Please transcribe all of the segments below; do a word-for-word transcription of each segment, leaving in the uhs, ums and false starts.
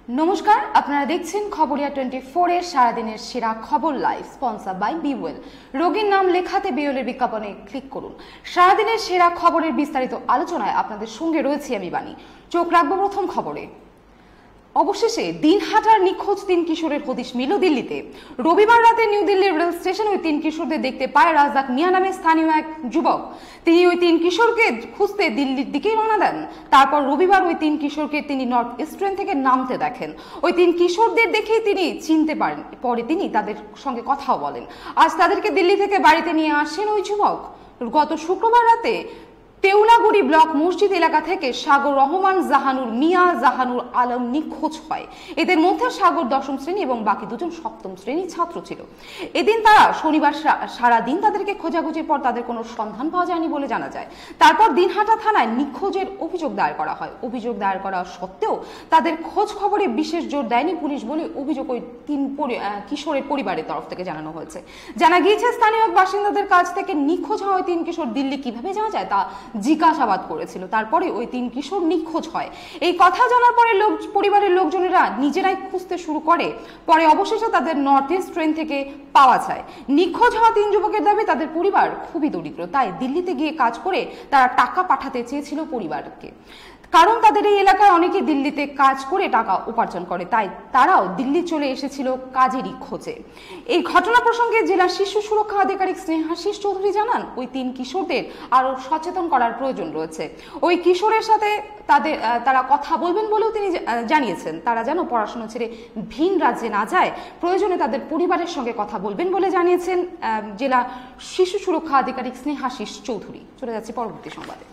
নমস্কার, আপনারা দেখছেন খবরিয়া টোয়েন্টি ফোর এর সারাদিনের সেরা খবর লাইভ, স্পন্সর বাই বিওয়েল। রোগীর নাম লেখাতে বিওয়েলের বিজ্ঞাপনে ক্লিক করুন। সারাদিনের সেরা খবরের বিস্তারিত আলোচনায় আপনাদের সঙ্গে রয়েছি আমি বাণী। চোখ রাখবো প্রথম খবরে। অবশেষে দিনহাটার নিখোঁজ তিন কিশোরের হদিশ মিলল দিল্লিতে। রবিবার রাতে নিউ দিল্লির রেল স্টেশনে ওই তিন কিশোরদের দেখতে পায় রাজাক মিয়া নামে স্থানীয় এক যুবক। তিনি ওই তিন কিশোরকে খুঁজতে দিল্লির দিকেই রওনা দেন। তারপর রবিবার ওই তিন কিশোরকে তিনি নর্থ ইস্ট ট্রেন থেকে নামতে দেখেন। ওই তিন কিশোরদের দেখেই তিনি চিনতে পারেন। পরে তিনি তাদের সঙ্গে কথাও বলেন। আজ তাদেরকে দিল্লি থেকে বাড়িতে নিয়ে আসেন ওই যুবক। গত শুক্রবার রাতে তেওলাগুড়ি ব্লক মসজিদ এলাকা থেকে সাগর রহমান, জাহানুর মিয়া, জাহানুর আলম নিখোঁজ হয়। এদের মধ্যে সাগর দশম শ্রেণী এবং বাকি দুজন সপ্তম শ্রেণীর ছাত্র ছিল। এদিন তারা শনিবার সারা দিন তাদেরকে খোঁজাখুঁজির পর তাদের কোনো সন্ধান পাওয়া যায়নি বলে জানা যায়। তারপর দিনহাটা থানায় নিখোঁজের অভিযোগ দায়ের করা হয়। অভিযোগ দায়ের করা সত্ত্বেও তাদের খোঁজ খবরে বিশেষ জোর দেয়নি পুলিশ বলে অভিযোগ ওই তিন কিশোরের পরিবারের তরফ থেকে জানানো হয়েছে। জানা গিয়েছে স্থানীয় বাসিন্দাদের কাছ থেকে নিখোঁজ হওয়া তিন কিশোর দিল্লি কিভাবে যাওয়া যায় তা জিজ্ঞাসাবাদ করেছিল। তারপরে ওই তিন কিশোর নিখোঁজ হয়। এই কথা জানার পরে লোক পরিবারের লোকজনেরা নিজেরাই খুঁজতে শুরু করে। পরে অবশেষে তাদের নর্থ ইস্ট ট্রেন থেকে পাওয়া যায়। নিখোঁজ হওয়া তিন যুবকের দাবি তাদের পরিবার খুবই দরিদ্র, তাই দিল্লিতে গিয়ে কাজ করে তারা টাকা পাঠাতে চেয়েছিল পরিবারকে। কারণ তাদের এই এলাকায় অনেকে দিল্লিতে কাজ করে টাকা উপার্জন করে, তাই তারাও দিল্লি চলে এসেছিল কাজেরই খোঁজে। এই ঘটনা প্রসঙ্গে জেলা শিশু সুরক্ষা আধিকারিক স্নেহাশিস চৌধুরী জানান, ওই তিন কিশোরদের আরো সচেতন করার প্রয়োজন রয়েছে। ওই কিশোরের সাথে তাদের তারা কথা বলবেন বলেও তিনি জানিয়েছেন। তারা যেন পড়াশোনা ছেড়ে ভিন রাজ্যে না যায়, প্রয়োজনে তাদের পরিবারের সঙ্গে কথা বলবেন বলে জানিয়েছেন জেলা শিশু সুরক্ষা আধিকারিক স্নেহাশিস চৌধুরী। চলে যাচ্ছে পরবর্তী সংবাদে।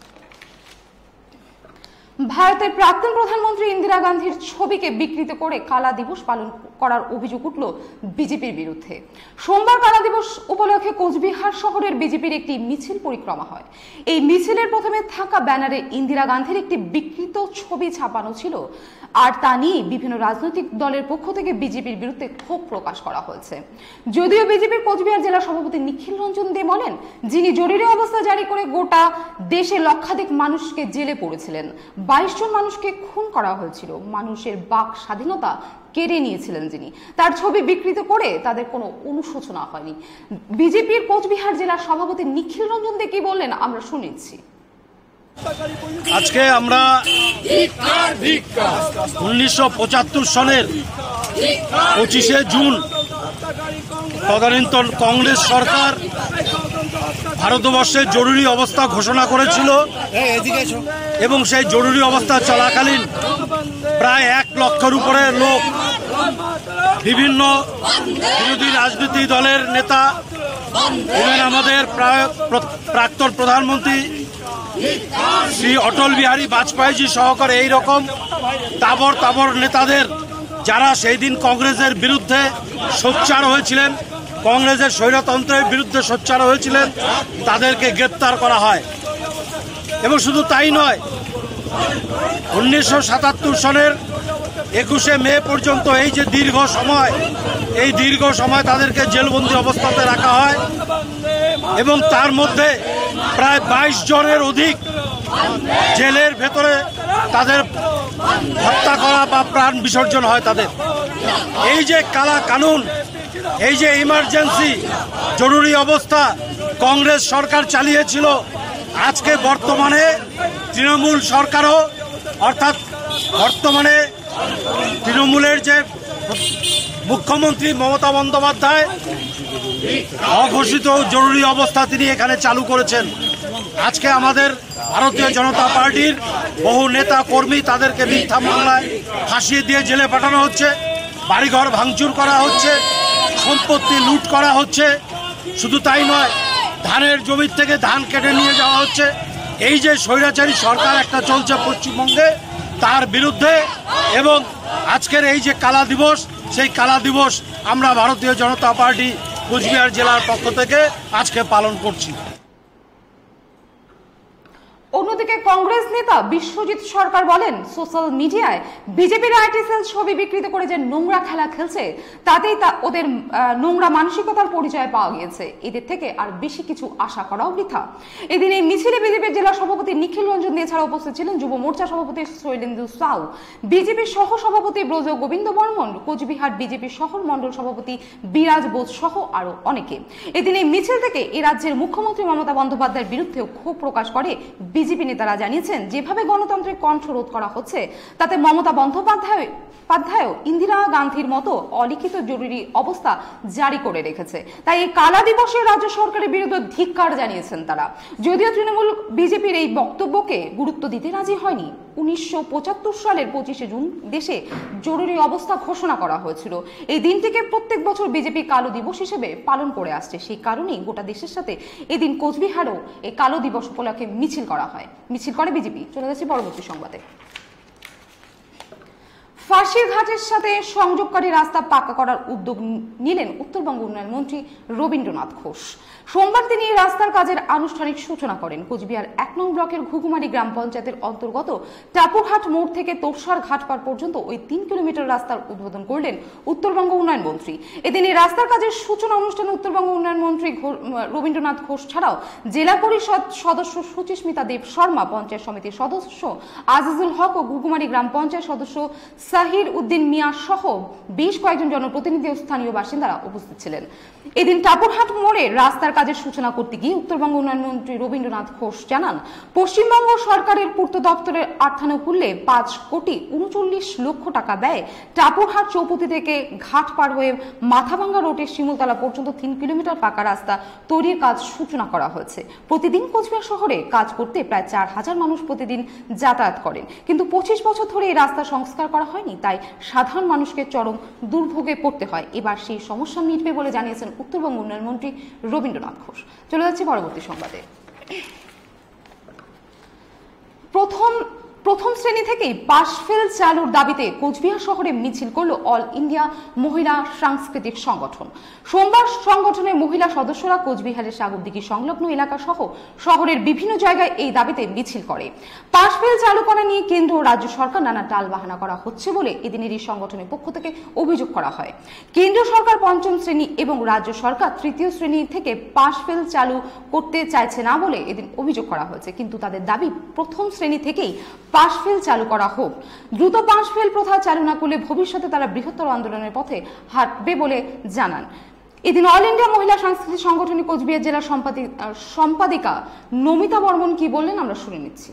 ভারতের প্রাক্তন প্রধানমন্ত্রী ইন্দিরা গান্ধীর ছবিকে বিকৃত করে কালা দিবস পালন করার অভিযোগ উঠল বিজেপির বিরুদ্ধে। সোমবার কালা দিবস উপলক্ষে কোচবিহার শহরের বিজেপির একটি মিছিল পরিক্রমা হয়। এই মিছিলের প্রথমে থাকা ব্যানারে ইন্দিরা গান্ধীর একটি বিকৃত ছবি ছাপানো ছিল, আর তা নিয়ে বিভিন্ন রাজনৈতিক দলের পক্ষ থেকে বিজেপির বিরুদ্ধে ক্ষোভ প্রকাশ করা হয়েছে। যদিও বিজেপির কোচবিহার জেলা সভাপতি নিখিল রঞ্জন দে বলেন, যিনি জরুরি অবস্থা জারি করে গোটা দেশে লক্ষাধিক মানুষকে জেলে পড়েছিলেন, বাইশ জন মানুষকে খুন করা হয়েছিল, মানুষের বাক স্বাধীনতা কেড়ে নিয়েছিলেন যিনি, তার ছবি বিকৃত করে তাদের কোনো অনুশোচনা হয়নি। বিজেপির কোচবিহার জেলার সভাপতি নিখিল রঞ্জন দে কি বললেন আমরা শুনেছি। আজকে আমরা উনিশশো পঁচাত্তর সনের পঁচিশে জুন তদানীন্তন কংগ্রেস সরকার ভারতবর্ষে জরুরি অবস্থা ঘোষণা করেছিল এবং সেই জরুরি অবস্থা চলাকালীন প্রায় এক লক্ষের উপরে লোক, বিভিন্ন বিরোধী রাজনৈতিক দলের নেতা, এবং আমাদের প্রাক্তন প্রধানমন্ত্রী শ্রী অটল বিহারী বাজপেয়ীজি সহকারে এইরকম তাবর তাবর নেতাদের, যারা সেই দিন কংগ্রেসের বিরুদ্ধে সোচ্চার হয়েছিলেন, কংগ্রেসের স্বৈরতন্ত্রের বিরুদ্ধে সোচ্চার হয়েছিলেন, তাদেরকে গ্রেপ্তার করা হয়। এবং শুধু তাই নয়, উনিশশো সাতাত্তর সনের একুশে মে পর্যন্ত এই যে দীর্ঘ সময়, এই দীর্ঘ সময় তাদেরকে জেলবন্দি অবস্থাতে রাখা হয় এবং তার মধ্যে প্রায় বাইশ জনের অধিক জেলের ভেতরে তাদের হত্যা করা বা প্রাণ বিসর্জন হয় তাদের। এই যে কালা কানুন, এই যে ইমার্জেন্সি জরুরি অবস্থা কংগ্রেস সরকার চালিয়েছিল, আজকে বর্তমানে তৃণমূল সরকারও, অর্থাৎ বর্তমানে তৃণমূলের যে মুখ্যমন্ত্রী মমতা বন্দ্যোপাধ্যায় অঘোষিত জরুরি অবস্থা তিনি এখানে চালু করেছেন। আজকে আমাদের ভারতীয় জনতা পার্টির বহু নেতা কর্মী, তাদেরকে মিথ্যা মামলায় ফাঁসিয়ে দিয়ে জেলে পাঠানো হচ্ছে, বাড়িঘর ভাঙচুর করা হচ্ছে, সম্পত্তি লুট করা হচ্ছে। শুধু তাই নয়, ধানের জমির থেকে ধান কেটে নিয়ে যাওয়া হচ্ছে। এই যে স্বৈরাচারী সরকার একটা চলছে পশ্চিমবঙ্গে, তার বিরুদ্ধে এবং আজকের এই যে কালা দিবস, সেই কালা দিবস আমরা ভারতীয় জনতা পার্টি কোচবিহার জেলার পক্ষ থেকে আজকে পালন করছি। অন্যদিকে কংগ্রেস নেতা বিশ্বজিৎ সরকার বলেন, সোশ্যাল মিডিয়ায় বিজেপির আইটি সেল ছবি বিকৃত করে যে নোংরা খেলা খেলছে তাতেই তা ওদের নোংরা মানসিকতার পরিচয় পাওয়া গিয়েছে। এদের থেকে আর বেশি কিছু আশা করাও বৃথা। এদিন এই মিছিলে বিজেপির জেলা সভাপতি নিখিল রঞ্জন দে ছাড়া উপস্থিত ছিলেন যুব মোর্চা সভাপতি শৈলেন্দু সাউ, বিজেপির সহ সভাপতি ব্রজ গোবিন্দ বর্মন, কোচবিহার বিজেপি শহর মন্ডল সভাপতি বিরাজ বোস সহ আরো অনেকে। এদিন এই মিছিল থেকে এ রাজ্যের মুখ্যমন্ত্রী মমতা বন্দ্যোপাধ্যায়ের বিরুদ্ধেও ক্ষোভ প্রকাশ করে বিজেপি নেতারা। জানিয়েছেন, যেভাবে গণতন্ত্রের কণ্ঠ রোধ করা হচ্ছে তাতে মমতা বন্দ্যোপাধ্যায় পাধ্যায় ইন্দিরা গান্ধীর মতো অলিখিত জরুরি অবস্থা জারি করে রেখেছে। তাই এই কালা দিবসে রাজ্য সরকারের বিরুদ্ধে ধিক্কার জানিয়েছেন তারা। যদিও তৃণমূল বিজেপির এই বক্তব্যকে গুরুত্ব দিতে রাজি হয়নি। উনিশশো পঁচাত্তর সালের পঁচিশে জুন দেশে জরুরি অবস্থা ঘোষণা করা হয়েছিল। এই দিনটিকে প্রত্যেক বছর বিজেপি কালো দিবস হিসেবে পালন করে আসছে। সেই কারণেই গোটা দেশের সাথে এদিন কোচবিহারেও এই কালো দিবস উপলক্ষে মিছিল করা হয়, মিছিল করে বিজেপি। চলে যাচ্ছি পরবর্তী সংবাদে। ফাঁসির ঘাটের সাথে সংযোগকারী রাস্তা পাকা করার উদ্যোগ নিলেন উত্তরবঙ্গ উন্নয়ন মন্ত্রী রবীন্দ্রনাথ ঘোষ। সোমবার তিনি এই রাস্তার কাজের আনুষ্ঠানিক সূচনা করেন। কোচবিহার এক নং ব্লকের ঘুঘুমারি গ্রাম পঞ্চায়েতের অন্তর্গত টাপুরহাট মোড় থেকে তোরসার ঘাটপাড় পর্যন্ত ওই তিন কিলোমিটার রাস্তার উদ্বোধন করলেন উত্তরবঙ্গ উন্নয়ন মন্ত্রী। এদিন এই রাস্তার কাজের সূচনা অনুষ্ঠানে উত্তরবঙ্গ উন্নয়ন মন্ত্রী রবীন্দ্রনাথ ঘোষ ছাড়াও জেলা পরিষদ সদস্য সুচিস্মিতা দেব শর্মা, পঞ্চায়েত সমিতির সদস্য আজিজুল হক ও ঘুঘুমারি গ্রাম পঞ্চায়েত সদস্য সাহির উদ্দিন মিয়া সহ বেশ কয়েকজন জনপ্রতিনিধি ও স্থানীয় বাসিন্দারা উপস্থিত ছিলেন। এদিন টাপুরহাট মোড়ে রাস্তার কাজের সূচনা করতে গিয়ে উত্তরবঙ্গ উন্নয়ন মন্ত্রী রবীন্দ্রনাথ ঘোষ জানান, পশ্চিমবঙ্গ সরকারের পূর্ত দপ্তরের অর্থানুকূল্যে পাঁচ কোটি উনচল্লিশ লক্ষ টাকা ব্যয় টাপুরহাট চৌপতি থেকে ঘাট পার হয়ে মাথাভাঙ্গা রোডের শিমুলতলা পর্যন্ত তিন কিলোমিটার পাকা রাস্তা তৈরির কাজ সূচনা করা হয়েছে। প্রতিদিন কোচবিহার শহরে কাজ করতে প্রায় চার হাজার মানুষ প্রতিদিন যাতায়াত করেন, কিন্তু পঁচিশ বছর ধরে এই রাস্তা সংস্কার করা হয়নি, তাই সাধারণ মানুষকে চরম দুর্ভোগে পড়তে হয়। এবার সেই সমস্যা মিটবে বলে জানিয়েছেন উত্তরবঙ্গ উন্নয়ন মন্ত্রী রবীন্দ্রনাথ ঘোষ। চলে যাচ্ছি পরবর্তী সংবাদে। প্রথম প্রথম শ্রেণী থেকেই পাশ ফেল চালুর দাবিতে কোচবিহার শহরে মিছিল করল অল ইন্ডিয়া মহিলা সাংস্কৃতিক সংগঠন। সোমবার সংগঠনের মহিলা সদস্যরা কোচবিহারের সাগরদিঘি সংলগ্ন এলাকা সহ শহরের বিভিন্ন জায়গায় এই দাবিতে মিছিল করে। পাশ ফেল চালু করা নিয়ে কেন্দ্র ও রাজ্য সরকার নানা টালবাহানা করা হচ্ছে বলে এদিনের এই সংগঠনের পক্ষ থেকে অভিযোগ করা হয়। কেন্দ্র সরকার পঞ্চম শ্রেণী এবং রাজ্য সরকার তৃতীয় শ্রেণী থেকে পাশ ফেল চালু করতে চাইছে না বলে এদিন অভিযোগ করা হয়েছে, কিন্তু তাদের দাবি প্রথম শ্রেণী থেকেই পাশ ফেল চালু করা হোক। দ্রুত পাশ ফেল প্রথা চালু না করলে ভবিষ্যতে তারা বৃহত্তর আন্দোলনের পথে হাঁটবে বলে জানান। এদিন অল ইন্ডিয়া মহিলা সাংস্কৃতিক সংগঠনের কোচবিহার জেলা সম্পাদিকা নমিতা বর্মন কি বললেন আমরা শুনে নিচ্ছি।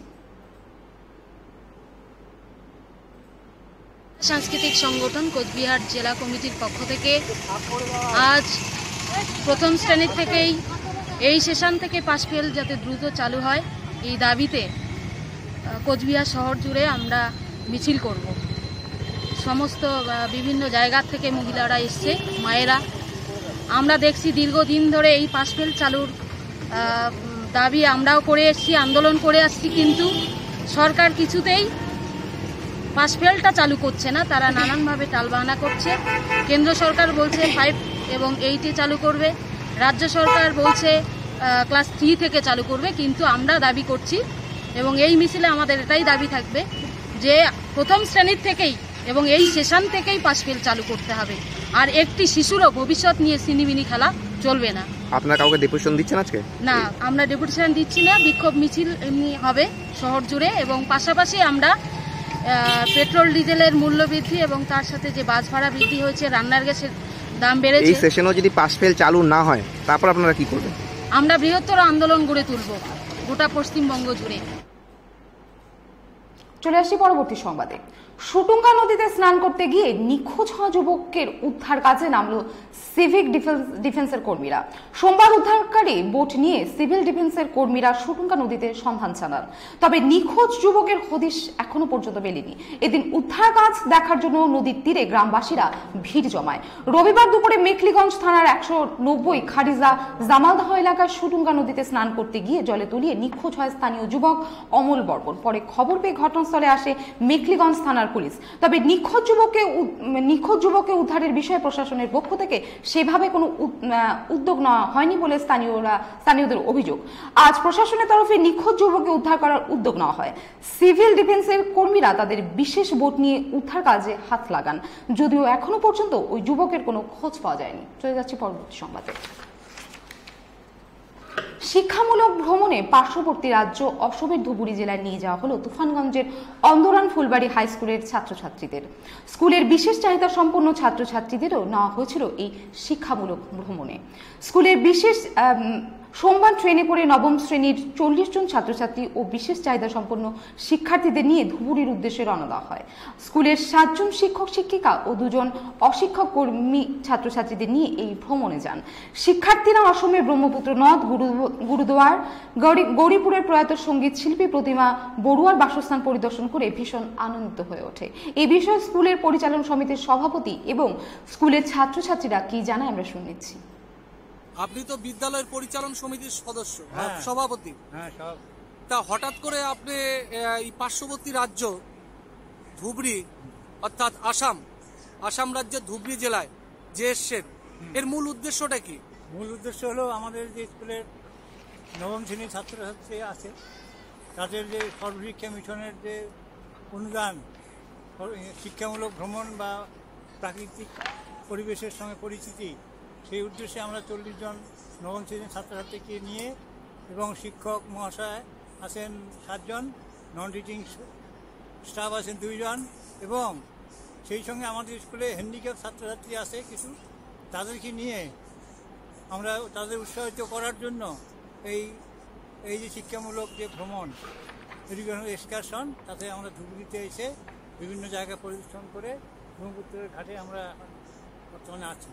সাংস্কৃতিক সংগঠন কোচবিহার জেলা কমিটির পক্ষ থেকে আজ প্রথম শ্রেণী থেকেই এই সেশন থেকে পাশ ফেল যাতে দ্রুত চালু হয় এই দাবিতে কোচবিহার শহর জুড়ে আমরা মিছিল করব। সমস্ত বিভিন্ন জায়গা থেকে মহিলারা এসছে, মায়েরা। আমরা দেখছি দীর্ঘদিন ধরে এই পাশ ফেল চালুর দাবি আমরাও করে এসছি, আন্দোলন করে আসছি, কিন্তু সরকার কিছুতেই পাশ ফেলটা চালু করছে না। তারা নানানভাবে টালবাহানা করছে। কেন্দ্র সরকার বলছে ফাইভ এবং এইটে চালু করবে, রাজ্য সরকার বলছে ক্লাস থ্রি থেকে চালু করবে, কিন্তু আমরা দাবি করছি এবং এই মিছিলে আমাদের এটাই দাবি থাকবে যে প্রথম শ্রেণীর থেকেই এবং এই সেশন থেকেই পাশ ফেল চালু করতে হবে। আর একটি শিশুরও ভবিষ্যৎ নিয়ে সিনিমিনি খেলা চলবে না। আপনারা কাউকে ডেপুটেশন দিচ্ছেন আজকে? না, আমরা ডেপুটেশন দিচ্ছি না। বিক্ষোভ মিছিল এমনি হবে শহর জুড়ে এবং পাশাপাশি আমরা পেট্রোল ডিজেলের মূল্য বৃদ্ধি এবং তার সাথে যে বাস ভাড়া বৃদ্ধি হয়েছে, রান্নার গ্যাসের দাম বেড়েছে, এই সেশনও যদি পাশ ফেল চালু না হয় তারপর আপনারা কি করবেন? আমরা বৃহত্তর আন্দোলন গড়ে তুলব গোটা পশ্চিমবঙ্গ জুড়ে। চলে আসি পরবর্তী সংবাদে। শুটুঙ্গা নদীতে স্নান করতে গিয়ে নিখোঁজ হওয়া যুবকের উদ্ধার কাজে নামলো সিভিক ডিফেন্স ডিফেন্সের কর্মীরা। সোমবার উদ্ধারকারী বোট নিয়ে সিভিল ডিফেন্সের কর্মীরা শুটুঙ্গা নদীতে সন্ধান চালান, তবে নিখোঁজ যুবকের হদিশ এখনো পর্যন্ত মেলেনি। এদিন উদ্ধার কাজ দেখার জন্য নদীর তীরে গ্রামবাসীরা ভিড় জমায়। রবিবার দুপুরে মেখলিগঞ্জ থানার একশো নব্বই খারিজা জামালদহ এলাকার শুটুঙ্গা নদীতে স্নান করতে গিয়ে জলে তলিয়ে নিখোঁজ হয় স্থানীয় যুবক অমল বর্মন। পরে খবর পেয়ে ঘটনাস্থলে ঘটনাস্থলে আসে মেখলিগঞ্জ থানার পুলিশ। তবে নিখোঁজ যুবককে নিখোঁজ যুবককে উদ্ধারের বিষয়ে প্রশাসনের পক্ষ থেকে সেভাবে কোনো উদ্যোগ নেওয়া হয়নি বলে স্থানীয়রা স্থানীয়দের অভিযোগ। আজ প্রশাসনের তরফে নিখোঁজ যুবককে উদ্ধার করার উদ্যোগ নেওয়া হয়। সিভিল ডিফেন্সের কর্মীরা তাদের বিশেষ বোট নিয়ে উদ্ধার কাজে হাত লাগান, যদিও এখনো পর্যন্ত ওই যুবকের কোনো খোঁজ পাওয়া যায়নি। চলে যাচ্ছি পরবর্তী সংবাদে। শিক্ষামূলক ভ্রমণে পার্শ্ববর্তী রাজ্য অসমের ধুবুরি জেলায় নিয়ে যাওয়া হলো তুফানগঞ্জের অন্দরান ফুলবাড়ি হাই স্কুলের ছাত্রছাত্রীদের। স্কুলের বিশেষ চাহিদা সম্পন্ন ছাত্রছাত্রীদেরও নেওয়া হয়েছিল এই শিক্ষামূলক ভ্রমণে। স্কুলের বিশেষ সোমবার ট্রেনে করে নবম শ্রেণীর চল্লিশ জন ছাত্রছাত্রী ও বিশেষ চাহিদা সম্পন্ন শিক্ষার্থীদের নিয়ে ধুবুরির উদ্দেশ্যে রওনা দেওয়া হয়। স্কুলের সাতজন শিক্ষক শিক্ষিকা ও দুজন অশিক্ষক কর্মী ছাত্রছাত্রীদের নিয়ে এই ভ্রমণে যান। শিক্ষার্থীরা অসমের ব্রহ্মপুত্র নদ, গুরুদুয়ার, গৌরীপুরের প্রয়াত সঙ্গীত শিল্পী প্রতিমা বড়ুয়ার বাসস্থান পরিদর্শন করে ভীষণ আনন্দিত হয়ে ওঠে। এই বিষয়ে স্কুলের পরিচালন সমিতির সভাপতি এবং স্কুলের ছাত্রছাত্রীরা কি জানায় আমরা শুনেছি। আপনি তো বিদ্যালয়ের পরিচালন সমিতির সদস্য, সভাপতি। তা হঠাৎ করে আপনি এই পার্শ্ববর্তী রাজ্য ধুবড়ি অর্থাৎ আসাম আসাম রাজ্যের ধুবড়ি জেলায় যে এসছেন, এর মূল উদ্দেশ্যটা কি? মূল উদ্দেশ্য হলো আমাদের যে স্কুলের নবম শ্রেণীর ছাত্রছাত্রী আছে তাদের যে সর্বশিক্ষা মিশনের যে অনুদান, শিক্ষামূলক ভ্রমণ বা প্রাকৃতিক পরিবেশের সঙ্গে পরিচিতি, সেই উদ্দেশ্যে আমরা চল্লিশ জন নবম শ্রেণীর ছাত্রছাত্রীকে নিয়ে এবং শিক্ষক মহাশয় আছেন সাতজন, নন টিচিং স্টাফ আছেন দুইজন এবং সেই সঙ্গে আমাদের স্কুলে হ্যান্ডিক্যাপ ছাত্রছাত্রী আছে কিছু, তাদেরকে নিয়ে আমরা তাদের উৎসাহিত করার জন্য এই এই যে শিক্ষামূলক যে ভ্রমণ, এডুকেশনাল এক্সকারশন, তাতে আমরা ধুবড়িতে এসে বিভিন্ন জায়গায় পরিদর্শন করে ব্রহ্মপুত্রের ঘাটে আমরা বর্তমানে আছি।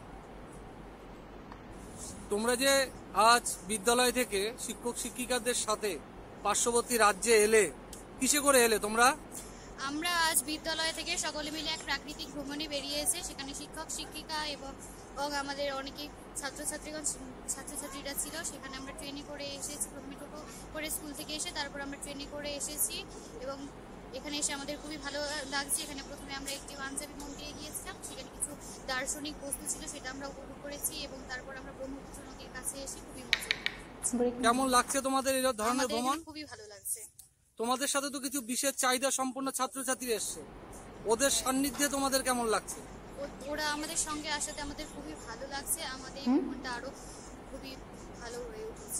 তোমরা যে আজ বিদ্যালয় থেকে শিক্ষক শিক্ষিকাদের সাথে পার্শ্ববর্তী রাজ্যে এলে, কিসে করে এলে তোমরা? আমরা আজ বিদ্যালয় থেকে সকলে মিলে এক প্রাকৃতিক ভ্রমণে বেরিয়েছে। সেখানে শিক্ষক শিক্ষিকা এবং আমাদের অনেকে ছাত্রছাত্রীগণ ছাত্রছাত্রীরা ছিল। সেখানে আমরা ট্রেনে করে এসেছি, প্রথমে টোটো করে স্কুল থেকে এসে তারপর আমরা ট্রেনে করে এসেছি এবং এখানে এসে আমাদের খুবই ভালো লাগছে। এখানে প্রথমে আমরা একটি পাঞ্জাবি মন্দিরে গিয়েছিলাম, সেখানে কিছু দার্শনিক বস্তু ছিল সেটা আমরা উপভোগ করেছি এবং তারপর আমরা ব্রহ্মপুত্র নদীর কাছে এসে খুবই মজা। কেমন লাগছে তোমাদের এই ধরনের ভ্রমণ? খুবই ভালো লাগছে। তোমাদের সাথে তো কিছু বিশেষ চাহিদা সম্পন্ন ছাত্রছাত্রী এসছে, ওদের সান্নিধ্যে তোমাদের কেমন লাগছে? ওরা আমাদের সঙ্গে আসাতে আমাদের খুবই ভালো লাগছে, আমাদের ভ্রমণটা আরো খুবই ভালো হয়ে উঠেছে।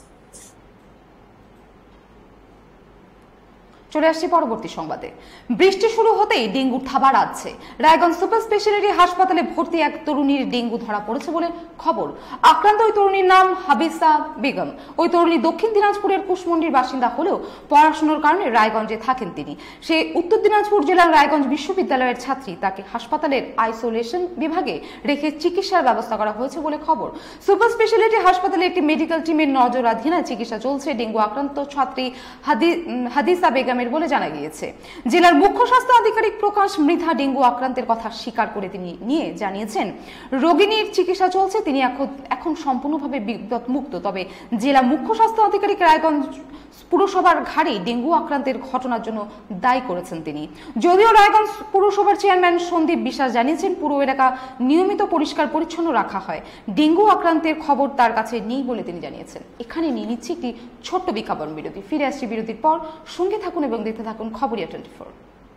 চলে আসছি পরবর্তী সংবাদে। বৃষ্টি শুরু হতেই ডেঙ্গুর থাবা রাজছে। রায়গঞ্জ সুপার স্পেশালিটি হাসপাতালে ভর্তি এক তরুণীর ডেঙ্গু ধরা পড়েছে বলে খবর। আক্রান্ত ওই তরুণীর নাম হাবিসা বেগম। ওই তরুণী দক্ষিণ দিনাজপুরের কুশমন্ডির বাসিন্দা হলেও পড়াশোনার কারণে রায়গঞ্জে থাকেন তিনি। সে উত্তর দিনাজপুর জেলার রায়গঞ্জ বিশ্ববিদ্যালয়ের ছাত্রী। তাকে হাসপাতালের আইসোলেশন বিভাগে রেখে চিকিৎসার ব্যবস্থা করা হয়েছে বলে খবর। সুপার স্পেশালিটি হাসপাতালে একটি মেডিকেল টিমের নজরাধীনে চিকিৎসা চলছে ডেঙ্গু আক্রান্ত ছাত্রী হাদিসা বেগম বলে জানা গিয়েছে। জেলার মুখ্য স্বাস্থ্য আধিকারিক প্রকাশ মৃধা ডেঙ্গু আক্রান্তের কথা স্বীকার করে তিনি নিয়ে জানিয়েছেন রোগিনীর চিকিৎসা চলছে, তিনি এখন এখন সম্পূর্ণভাবে বিপদ মুক্ত। তবে জেলা মুখ্য স্বাস্থ্য আধিকারিক রায়গঞ্জ পুরসভার ঘাড়ে ডেঙ্গু আক্রান্তের ঘটনার জন্য দায়ী করেছেন তিনি। যদিও রায়গঞ্জ পুরসভার চেয়ারম্যান সন্দীপ বিশ্বাস জানিয়েছেন পুরো এলাকা নিয়মিত পরিষ্কার পরিচ্ছন্ন রাখা হয়, ডেঙ্গু আক্রান্তের খবর তার কাছে নেই বলে তিনি জানিয়েছেন। এখানে নিয়ে নিচ্ছি একটি ছোট্ট বিজ্ঞাপন বিরতি। ফিরে আসছি বিরতির পর, সঙ্গে থাকুন এবং দেখতে থাকুন Khabariya twenty four.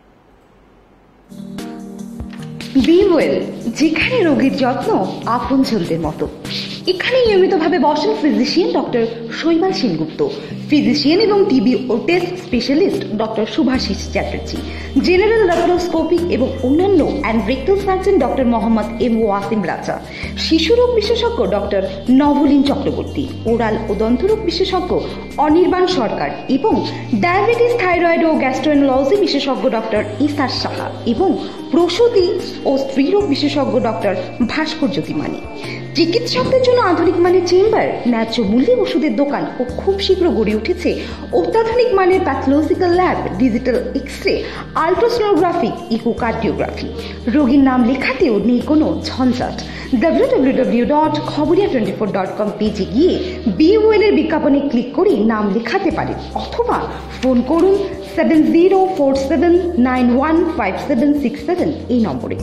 Be well, যেখানে রোগীর যত্ন আপনজনদের মতো। এখানে নিয়মিতভাবে বসেন physician doctor Shaibal Sengupta, physician এবং টিবি ও chest specialist doctor Shubhashis Chatterjee, general laparoscopy এবং অন্যান্য and rectal surgeon doctor Mohammad M Wasim Raja, শিশুরোগ বিশেষজ্ঞ ডক্টর নভলিন চক্রবর্তী, ওরাল ও দন্তরোগ বিশেষজ্ঞ অনির্বাণ সরকার এবং ডায়াবেটিস, থাইরয়েড ও গ্যাস্ট্রোএনোলজি বিশেষজ্ঞ ডক্টর ইসার সাহা এবং প্রসূতি ও স্ত্রীরোগ বিশেষজ্ঞ ডক্টর ভাস্কর জ্যোতিমানি। চিকিৎসকদের জন্য আধুনিক মানের চেম্বার, ন্যায্য মূল্যে ওষুধের দোকান ও খুব শীঘ্র গড়ে উঠেছে অত্যাধুনিক মানের pathological lab, digital X ray, ultrasonography, echocardiography. রোগীর নাম লেখাতেও নেই কোনো ঝঞ্ঝাট। W W W dot Khabariya twenty four dot com পেজে গিয়ে বিওএল এর বিজ্ঞাপনে ক্লিক করে নাম লেখাতে পারেন, অথবা ফোন করুন seven zero four seven nine one five seven six seven এই নম্বরে।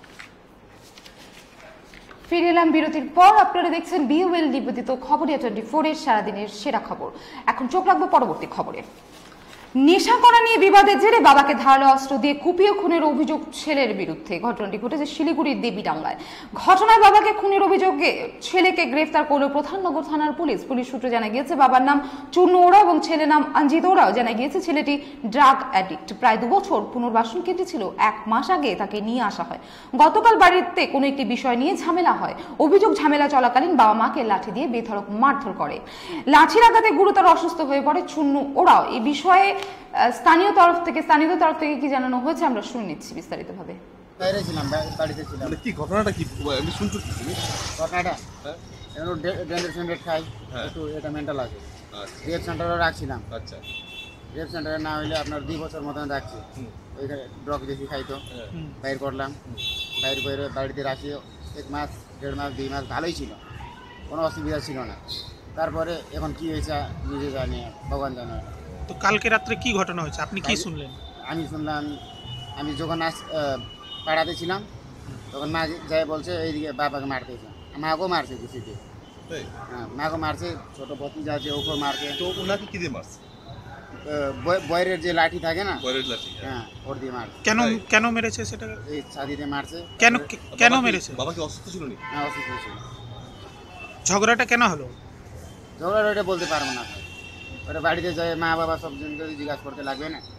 ফিরে এলাম বিরতির পর। আপনারা দেখছেন বিওএল নিবেদিত খবরিয়া টোয়েন্টি ফোর এর সারাদিনের সেরা খবর। এখন চোখ রাখবো পরবর্তী খবরে। নেশা করা নিয়ে বিবাদের জেরে বাবাকে ধারালো অস্ত্র দিয়ে কুপিয়ে খুনের অভিযোগ ছেলের বিরুদ্ধে। ঘটনাটি ঘটেছে শিলিগুড়ির দেবীডাঙ্গায়। ঘটনায় বাবাকে খুনের অভিযোগে ছেলেকে গ্রেফতার করল প্রধাননগর থানার পুলিশ। পুলিশ সূত্রে জানা গিয়েছে বাবার নাম চূর্ণ ওরা এবং ছেলের নাম অঞ্জিত ওরাও। জানা গিয়েছে ছেলেটি ড্রাগ অ্যাডিক্ট। প্রায় দু বছর পুনর্বাসন কেটে ছিল। এক মাস আগে তাকে নিয়ে আসা হয়। গতকাল বাড়িতে কোনো একটি বিষয় নিয়ে ঝামেলা হয়। অভিযোগ ঝামেলা চলাকালীন বাবা মাকে লাঠি দিয়ে বেধড়ক মারধর করে। লাঠির আঘাতে গুরুতর অসুস্থ হয়ে পড়ে চূর্ণ ওরাও। এই বিষয়ে স্থানীয় তরফ থেকে স্থানীয়দের তরফ থেকে কি জানানো হয়েছে আমরা শুনে নিচ্ছি বিস্তারিত ভাবে। বাইরে ছিলাম, বাড়িতে ছিলাম। মানে কি ঘটনাটা কি আমি শুনছো কি তুমি? ঘটনাটা এখন ডেন্টাল সেন্টার খাই, একটু এটা মেন্টাল আছে। রেপ সেন্টারে রাখছিলাম। আচ্ছা, রেপ সেন্টারে না হইলে আপনার দুই বছর মতন রাখছি। ওইখানে ড্রাগ বেশি খাইতো, বাইর করলাম। বাইর করে বাড়িতে রাখি এক মাস দেড় মাস দুই মাস ভালোই ছিল, কোনো অসুবিধা ছিল না। তারপরে এখন কি হয়েছে নিজে জানি, ভগবান জানে। তো কালকে রাত্রে কি ঘটনা হয়েছে আপনি কি শুনলেন? আমি শুনলাম, আমি যখন আস পাড়াতে ছিলাম তখন মা যাই বলছে এইদিকে বাবাকে মারতেছে, মাকেও মারছে কিছুতে। হ্যাঁ, মাকেও মারছে, ছোটো ভতিজা আছে ওকেও মারছে। তো ওনাকে কি দিয়ে মারছে? বয়ের যে লাঠি থাকে না, বয়ের লাঠি, হ্যাঁ ওর দিয়ে মারছে। কেন কেন মেরেছে সেটা? এই ছাদিতে মারছে। কেন কেন মেরেছে? বাবা কি অসুস্থ ছিল না? হ্যাঁ অসুস্থ ছিল। ঝগড়াটা কেন হলো? ঝগড়াটা ওইটা বলতে পারবো না, ওটা বাড়িতে যায় মা বাবা সব জনকে জিজ্ঞাসা করতে লাগবে না।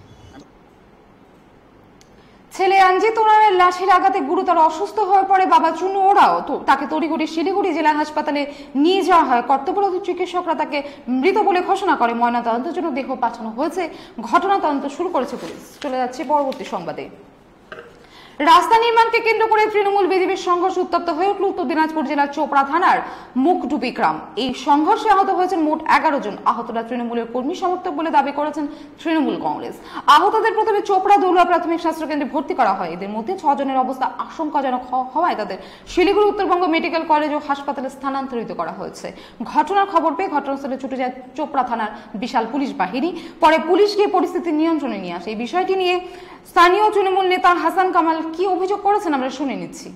ছেলে অঞ্জিত ওরাওয়ের লাঠির আঘাতে গুরুতর অসুস্থ হয়ে পড়ে বাবা চুনু ওরাও। তো তাকে তড়িঘড়ি শিলিগুড়ি জেলা হাসপাতালে নিয়ে যাওয়া হয়। কর্তব্যরত চিকিৎসকরা তাকে মৃত বলে ঘোষণা করে। ময়নাতদন্তের জন্য দেহ পাঠানো হয়েছে। ঘটনা তদন্ত শুরু করেছে পুলিশ। চলে যাচ্ছে পরবর্তী সংবাদে। রাস্তা নির্মাণকে কেন্দ্র করে তৃণমূল বিজেপির সংঘর্ষ উত্তপ্ত হয়ে উঠল উত্তর দিনাজপুর জেলার চোপড়া থানার মুখডুবি গ্রাম। এই সংঘর্ষে আহত হয়েছেন মোট এগারো জন। আহতরা তৃণমূলের কর্মী সমর্থক বলে দাবি করেছেন তৃণমূল কংগ্রেস। আহতদের প্রথমে চোপড়া দৌলুয়া প্রাথমিক স্বাস্থ্য কেন্দ্রে ভর্তি করা হয়। এদের মধ্যে ছজনের অবস্থা আশঙ্কাজনক হওয়ায় তাদের শিলিগুড়ি উত্তরবঙ্গ মেডিকেল কলেজ ও হাসপাতালে স্থানান্তরিত করা হয়েছে। ঘটনার খবর পেয়ে ঘটনাস্থলে ছুটে যায় চোপড়া থানার বিশাল পুলিশ বাহিনী। পরে পুলিশ গিয়ে পরিস্থিতি নিয়ন্ত্রণে নিয়ে আসে। এই বিষয়টি নিয়ে স্থানীয় তৃণমূল নেতা হাসান কামাল কি অভিযোগ করেছেন আমরা শুনে নিচ্ছি।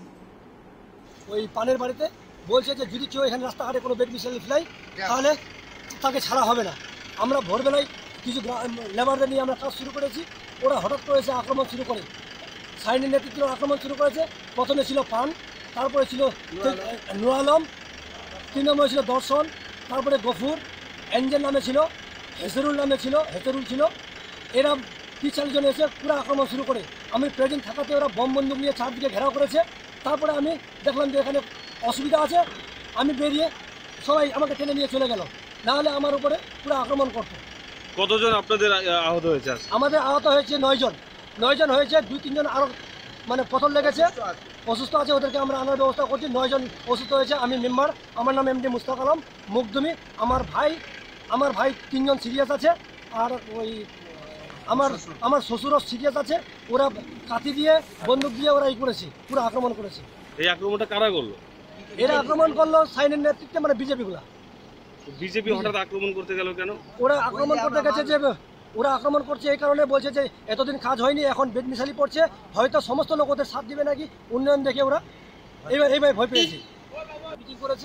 ওই পানের বাড়িতে বলছে যে যদি কেউ এখানে রাস্তাঘাটে কোনো বেড মিশাল ফেলাই তাহলে তাকে ছাড়া হবে না। আমরা ভোরবেলায় কিছু লেবারদের নিয়ে আমরা কাজ শুরু করেছি। ওরা হঠাৎ করে এসে আক্রমণ শুরু করে, সাইনের নেতৃত্বে আক্রমণ শুরু করেছে। প্রথমে ছিল পান, তারপরে ছিল নুর আলম, তিন নম্বরে ছিল দর্শন, তারপরে গফুর, এঞ্জেল নামে ছিল, হেসেরুল নামে ছিল, হেসেরুল ছিল। এরা তিরিশ চাল্লিশ জন এসে পুরো আক্রমণ শুরু করে। আমি প্রেজেন্ট থাকাতে ওরা বম বন্দুক নিয়ে চারদিকে ঘেরাও করেছে। তারপরে আমি দেখলাম যে এখানে অসুবিধা আছে, আমি বেরিয়ে সবাই আমাকে টেনে নিয়ে চলে গেল, নাহলে আমার উপরে পুরো আক্রমণ করতো। কতজন আপনাদের আহত হয়েছে? আমাদের আহত হয়েছে নয় জন নয় জন হয়েছে। দুই তিনজন আরও মানে পথর লেগেছে, অসুস্থ আছে, ওদেরকে আমরা আনার ব্যবস্থা করছি। নয় জন অসুস্থ হয়েছে। আমি মেম্বার, আমার নাম এমডি মুস্তাক আলম মুকদুমি। আমার ভাই আমার ভাই তিনজন সিরিয়াস আছে। আর ওই আমার আমার শ্বশুরও সিরিয়াস আছে। ওরা কাঠি দিয়ে বন্দুক দিয়ে ওরা ই করেছে, পুরো আক্রমণ করেছে। এই আক্রমণটা কারা করলো? এরা আক্রমণ করলো সাইনের নেতৃত্বে, মানে বিজেপি গুলা। বিজেপি হঠাৎ আক্রমণ করতে গেল কেন? ওরা আক্রমণ করতে গেছে যে ওরা আক্রমণ করছে এই কারণে, বলছে যে এতদিন কাজ হয়নি, এখন বেড মিশালি পড়ছে, হয়তো সমস্ত লোক ওদের সাথ দিবে নাকি, উন্নয়ন দেখে ওরা এইবার এইভাবে ভয় পেয়েছে, মিটিং করেছে।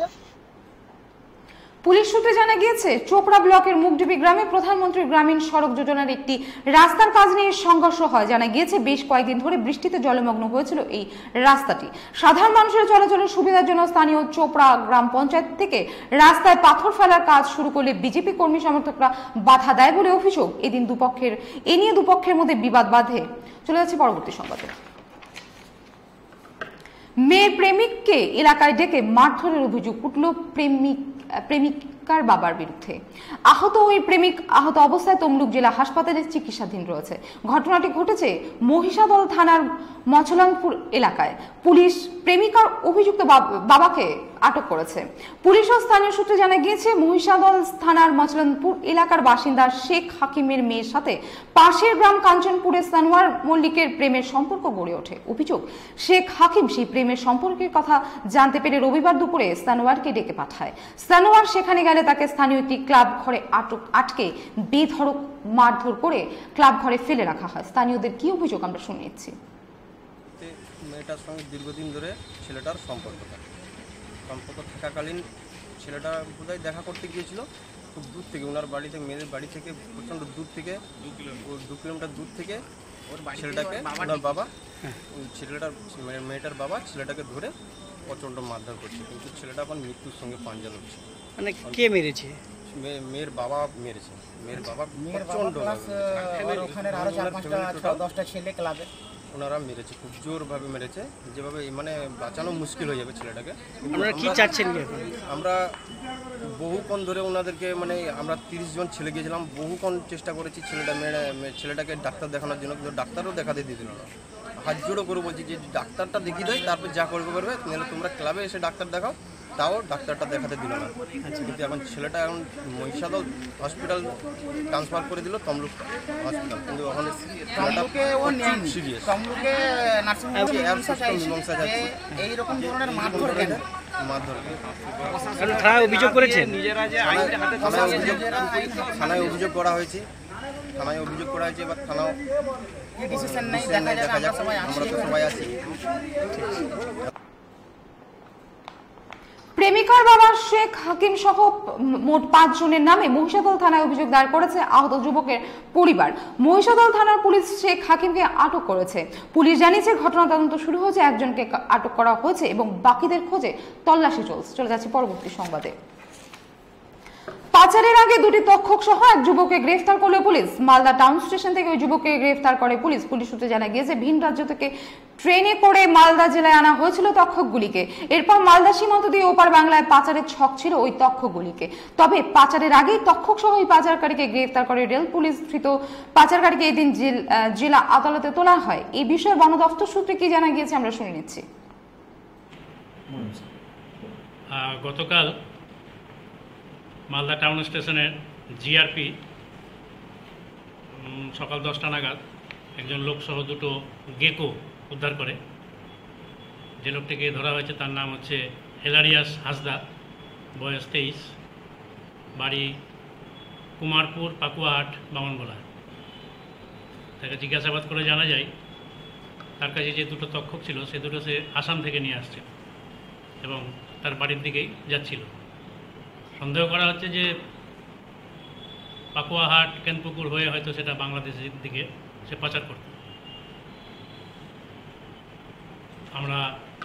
পুলিশ সূত্রে জানা গিয়েছে চোপড়া ব্লকের মুখডুবি গ্রামে প্রধানমন্ত্রী গ্রামীণ সড়ক যোজনার একটি রাস্তার কাজ নিয়ে সংঘর্ষ হয়। জানা গিয়েছে বেশ কয়েকদিন ধরে বৃষ্টিতে জলমগ্ন হয়েছিল এই রাস্তাটি। সাধারণ মানুষের চলাচলের সুবিধার জন্য স্থানীয় চোপড়া গ্রাম পঞ্চায়েত থেকে রাস্তায় পাথর ফেলার কাজ শুরু করলে বিজেপি কর্মী সমর্থকরা বাধা দেয় বলে অভিযোগ। এদিন দুপক্ষের এ নিয়ে দুপক্ষের মধ্যে বিবাদ বাধে। চলে যাচ্ছে পরবর্তী সংবাদে। মেয়ের প্রেমিককে এলাকায় ডেকে মারধরের অভিযোগ উঠল প্রেমিক প্রেমিকার বাবার বিরুদ্ধে। আহত ওই প্রেমিক আহত অবস্থায় তমলুক জেলা হাসপাতালে চিকিৎসাধীন রয়েছে। ঘটনাটি ঘটেছে মহিষাদল থানার মছলাংপুর এলাকায়। পুলিশ প্রেমিকার অভিযুক্ত বাবাকে আটক করেছে পুলিশ ও স্থানীয় সূত্রে জানা গিয়েছে মহিষাদল থানার মচলনপুর এলাকার বাসিন্দা শেখ হাকিমের মেয়ের সাথে পাশের গ্রাম কাঞ্চনপুরে সানোয়ার মল্লিকের প্রেমের সম্পর্ক গড়ে ওঠে। অভিযোগ, শেখ হাকিম সেই প্রেমের সম্পর্কের কথা জানতে পেরে রবিবার দুপুরে সানোয়ারকে ডেকে পাঠায়। সানোয়ার সেখানে গেলে তাকে স্থানীয় একটি ক্লাব ঘরে আটক আটকে বেধড়ক মারধর করে ক্লাব ঘরে ফেলে রাখা হয়। স্থানীয়দের কি অভিযোগ আমরা শুনে নিচ্ছি। মেয়েটার সঙ্গে দীর্ঘদিন ধরে ছেলেটার সম্পর্ক থাকে। সম্পর্ক থাকাকালীন ছেলেটা বোধহয় দেখা করতে গিয়েছিল খুব দূর থেকে, ওনার বাড়ি থেকে, মেয়েদের বাড়ি থেকে প্রচণ্ড দূর থেকে, দু কিলোমিটার দূর থেকে ওর ছেলেটাকে ওনার বাবা ছেলেটার মেয়েটার বাবা ছেলেটাকে ধরে প্রচণ্ড মারধর করছে, কিন্তু ছেলেটা আবার মৃত্যুর সঙ্গে পাঞ্জা লড়ছে। মানে কে মেরেছে? মেয়ের বাবা মেরেছে। মেয়ের বাবা প্রচণ্ড ওখানে আরো চার পাঁচটা দশটা ছেলে ক্লাবে ওনারা মেরেছে, খুব জোরভাবে মেরেছে, যেভাবে মানে বাঁচানো মুশকিল হয়ে যাবে ছেলেটাকে। আপনারা কি চাচ্ছেন? আমরা বহুক্ষণ ধরে ওনাদেরকে মানে আমরা তিরিশ জন ছেলে গিয়েছিলাম, বহুক্ষণ চেষ্টা করেছি ছেলেটা মেরে ছেলেটাকে ডাক্তার দেখানোর জন্য, কিন্তু ডাক্তারও দেখাতে দিয়ে দিল না। হাত জোড়ো করে বলছি যে ডাক্তারটা দেখিয়ে দেয়, তারপর যা করবে করবে, নাহলে তোমরা ক্লাবে এসে ডাক্তার দেখাও। তাও ডাক্তারটা দেখাতে দিল না। কিন্তু এখন ছেলেটা এখন মহিষাদল হসপিটাল ট্রান্সফার করে দিল তমলুক হসপিটাল, কিন্তু ওখানে সিরিয়াস মীমাংসা যাচ্ছে। এইরকম ধরনের মারধর কেন? মারধর থানায় অভিযোগ করেছেন? থানায় অভিযোগ করা হয়েছে, থানায় অভিযোগ করা হয়েছে এবার থানাও ডিসিশন নেই, দেখা যাক। আমরা তো সবাই আছি। প্রেমিকার বাবা শেখ হাকিম সহ মোট পাঁচ জনের নামে মহিষাদল থানায় অভিযোগ দায়ের করেছে আহত যুবকের পরিবার। মহিষাদল থানার পুলিশ শেখ হাকিমকে আটক করেছে। পুলিশ জানিয়েছে ঘটনা তদন্ত শুরু হয়েছে, একজনকে আটক করা হয়েছে এবং বাকিদের খোঁজে তল্লাশি চলছে। চলে যাচ্ছে পরবর্তী সংবাদে। পাচারের আগে দুটি তক্ষক সহ এক যুবককে গ্রেফতার করলো পুলিশ। মালদা টাউন স্টেশন থেকে ওই যুবককে গ্রেফতার করে পুলিশ। পুলিশ সূত্রে জানা গিয়েছে ভিন রাজ্য থেকে ট্রেনে করে মালদা জেলায় আনা হয়েছিল তক্ষকগুলিকে। এরপর মালদা সীমান্ত দিয়ে ওপার বাংলায় পাচারের ছক ছিল ওই তক্ষকগুলিকে। তবে পাচারের আগেই তক্ষক সহ ওই পাচারকারীকে গ্রেফতার করে রেল পুলিশ। ধৃত পাচারকারীকে এদিন জেলা আদালতে তোলা হয়। এই বিষয়ে বন দফতর সূত্রে কি জানা গিয়েছে আমরা শুনে নিচ্ছি। গতকাল মালদা টাউন স্টেশনের জিআরপি সকাল দশটা নাগাদ একজন লোকসহ দুটো গেকো উদ্ধার করে। যে লোকটিকে ধরা হয়েছে তার নাম হচ্ছে হেলারিয়াস হাসদা, বয়স তেইশ, বাড়ি কুমারপুর পাকুয়াহাট বামনগোলা। তাকে জিজ্ঞাসাবাদ করে জানা যায় তার কাছে যে দুটো তক্ষক ছিল সে দুটো সে আসাম থেকে নিয়ে আসছিল এবং তার বাড়ির দিকেই যাচ্ছিল। সন্দেহ করা হচ্ছে যে পাকুয়াহাট কেনপুকুর হয়ে হয়তো সেটা বাংলাদেশের দিকে সে পাচার করত। আমরা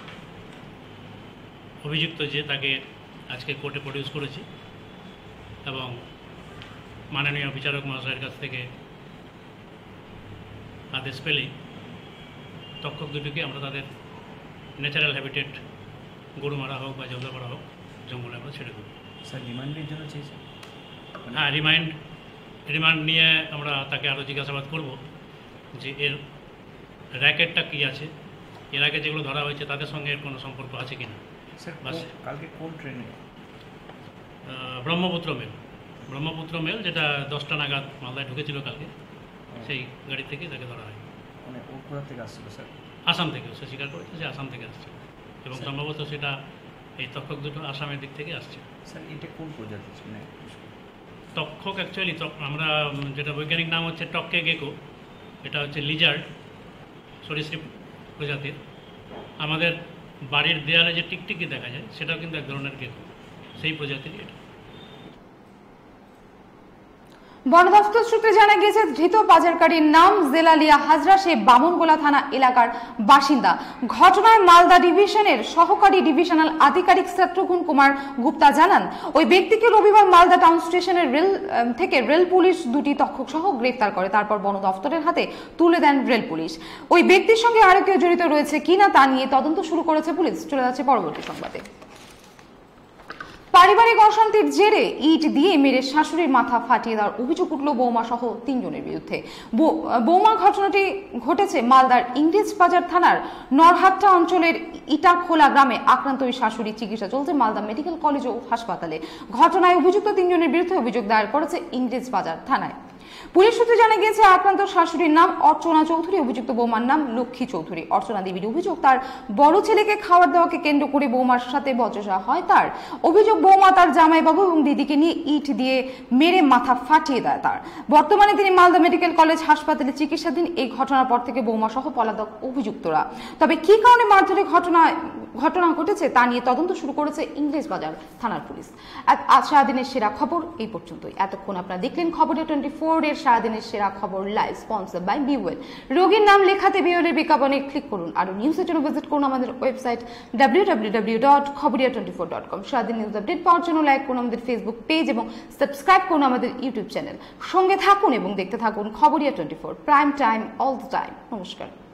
অভিযুক্ত যে তাকে আজকে কোর্টে প্রডিউস করেছি এবং মাননীয় বিচারক মহাশয়ের কাছ থেকে আদেশ পেলেই তক্ষক দুটিকে আমরা তাদের ন্যাচারাল হ্যাবিটেট গরুমারা হোক বা জলদাপাড়া হোক জঙ্গলে আমরা ছেড়ে দেবো। স্যার রিমান্ডের জন্য চেয়েছেন? হ্যাঁ, রিমান্ড রিমান্ড নিয়ে আমরা তাকে আরও জিজ্ঞাসাবাদ করব যে এর র্যাকেটটা কী আছে, এর আগে যেগুলো ধরা হয়েছে তাদের সঙ্গে এর কোনো সম্পর্ক আছে কি না। স্যার কালকে কোন ট্রেনে? ব্রহ্মপুত্র মেল ব্রহ্মপুত্র মেল যেটা দশটা নাগাদ মালদায় ঢুকেছিল কালকে, সেই গাড়ি থেকে তাকে ধরা হয়। মানে ও কোথা থেকে আসছিল স্যার? আসাম থেকে, সে স্বীকার করেছে যে আসাম থেকে আসছে এবং সম্ভবত সেটা এই তক্ষক দুটো আসামের দিক থেকে আসছে। স্যার এটা কোন প্রজাতি? মানে তক্ষক অ্যাকচুয়ালি আমরা যেটা বৈজ্ঞানিক নাম হচ্ছে টক্কে গেকো, এটা হচ্ছে লিজার্ড সরীসৃপ প্রজাতির। আমাদের বাড়ির দেয়ালে যে টিকটিকি দেখা যায় সেটাও কিন্তু এক ধরনের গেকো, সেই প্রজাতির এটা। বন দফতর সূত্রে জানা গিয়েছে ধৃত পাচারকারীর নাম জেলালিয়া হাজরা, সে বামনগোলা থানা এলাকার বাসিন্দা। ঘটনায় মালদা ডিভিশনের সহকারী ডিভিশনাল আধিকারিক শত্রুঘ্ন কুমার গুপ্তা জানান ওই ব্যক্তিকে রবিবার মালদা টাউন স্টেশনের রেল থেকে রেল পুলিশ দুটি তক্ষক সহ গ্রেফতার করে। তারপর বন দফতরের হাতে তুলে দেন রেল পুলিশ। ওই ব্যক্তির সঙ্গে আরো কেউ জড়িত রয়েছে কিনা তা নিয়ে তদন্ত শুরু করেছে পুলিশ। চলে যাচ্ছে পরবর্তী সংবাদে। পারিবারিক অশান্তির জেরে ইট দিয়ে মেরে শাশুড়ির মাথা ফাটিয়ে দেওয়ার অভিযোগ উঠল বৌমা সহ তিনজনের বিরুদ্ধে। বৌমা ঘটনাটি ঘটেছে মালদার ইংরেজ বাজার থানার নরহাট্টা অঞ্চলের ইটাখোলা গ্রামে। আক্রান্ত ওই শাশুড়ির চিকিৎসা চলছে মালদা মেডিকেল কলেজ ও হাসপাতালে। ঘটনায় অভিযুক্ত তিনজনের বিরুদ্ধে অভিযোগ দায়ের করেছে ইংরেজ বাজার থানায়। পুলিশ সূত্রে জানা গিয়েছে আক্রান্ত শাশুড়ির নাম অর্চনা চৌধুরী, অভিযুক্ত বৌমার নাম লক্ষ্মী চৌধুরী। অর্চনা দেবীর অভিযোগ, তার বড় ছেলেকে খাবার দেওয়াকে কেন্দ্র করে বৌমার সাথে বচসা হয় তার। অভিযোগ, বৌমা তার জামাইবাবু এবং দিদিকে নিয়ে ইট দিয়ে মেরে মাথা ফাটিয়ে দেয় তার। বর্তমানে তিনি মালদা মেডিকেল কলেজ হাসপাতালে চিকিৎসাধীন। এই ঘটনার পর থেকে বৌমা সহ পলাতক অভিযুক্তরা। তবে কি কারণে মারধরের ঘটনায় ঘটনা ঘটেছে তা নিয়ে তদন্ত শুরু করেছে ইংরেজ বাজার থানার পুলিশ। আজ সারাদিনের সেরা খবর এই পর্যন্তই। এতক্ষণ আপনারা দেখলেন খবরিয়া টোয়েন্টি ফোর এর সারাদিনের সেরা খবর লাইভ, স্পন্সর বাই বিওয়েল। রোগীর নাম লেখাতে বিওয়েলের বিজ্ঞাপনে ক্লিক করুন। আর নিউজের জন্য ভিজিট করুন আমাদের website W W W dot Khabariya twenty four dot com. সারাদিন নিউজ আপডেট পাওয়ার জন্য লাইক করুন আমাদের ফেসবুক পেজ এবং সাবস্ক্রাইব করুন আমাদের ইউটিউব চ্যানেল। সঙ্গে থাকুন এবং দেখতে থাকুন Khabariya twenty four, prime time all the time. নমস্কার।